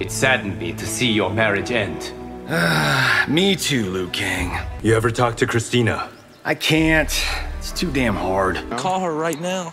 It saddened me to see your marriage end. Me too, Liu Kang. You ever talk to Christina? I can't. It's too damn hard. Call her right now.